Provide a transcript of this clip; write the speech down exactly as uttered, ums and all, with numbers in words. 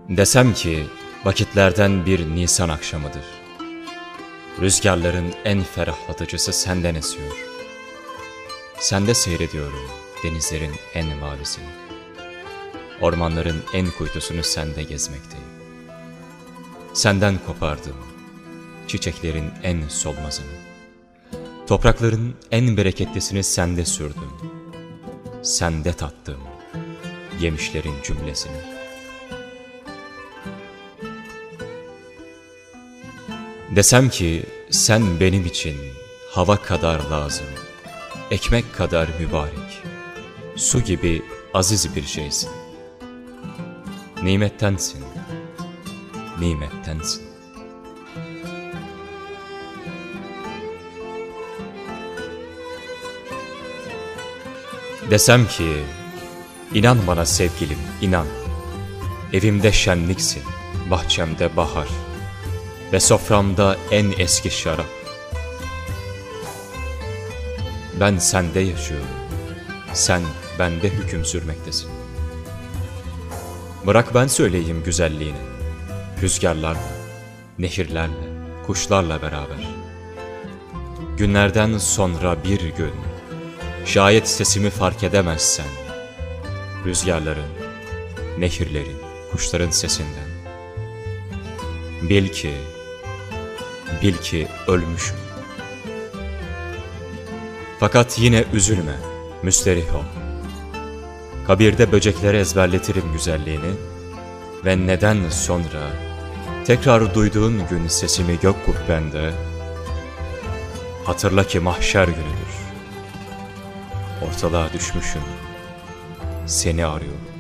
Desem ki vakitlerden bir Nisan akşamıdır. Rüzgarların en ferahlatıcısı senden esiyor. Sende seyrediyorum denizlerin en mavisini. Ormanların en kuytusunu sende gezmekteyim. Senden kopardım çiçeklerin en solmazını. Toprakların en bereketlisini sende sürdüm. Sende tattım yemişlerin cümlesini. Desem ki sen benim için hava kadar lazım, ekmek kadar mübarek, su gibi aziz bir şeysin. Nimettensin, nimettensin. Desem ki inan bana sevgilim, inan. Evimde şenliksin, bahçemde bahar ve soframda en eski şarap. Ben sende yaşıyorum, sen bende hüküm sürmektesin. Bırak ben söyleyeyim güzelliğini, rüzgarlarla, nehirlerle, kuşlarla beraber. Günlerden sonra bir gün, şayet sesimi fark edemezsen, rüzgarların, nehirlerin, kuşların sesinden, bil ki, bil ki ölmüşüm. Fakat yine üzülme, müsterih ol. Kabirde böceklere ezberletirim güzelliğini ve neden sonra tekrar duyduğun gün sesimi gök kubbende, hatırla ki mahşer günüdür. Ortalığa düşmüşüm, seni arıyorum.